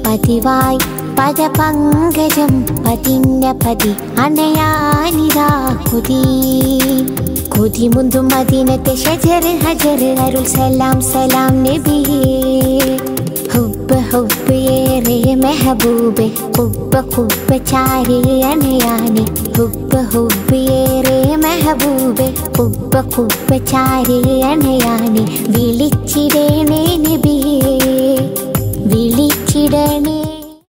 പതിവായി പദപങ്കജം പതിഞ്ഞ പതി അണയാനിതാ കൊതി കൊതി മുന്തും മദീനത്തെ ഷജർ ഹജർ അരുൾ സലാം സലാം നബിയേ ഹുബ്ബ് ഹുബ്ബ് ഏറെ മെഹബൂബെ ഹുബ്ബ് ഹുബ്ബ് ചാരേ അണയാനെ ഹുബ്ബ് ഹുബ്ബ് ഏറെ മെഹബൂബെ ഹുബ്ബ് ഹുബ്ബ് ചാരേ അണയാനെ വിളിച്ചിടണേ നബിയേ വിളിച്ചിടണേ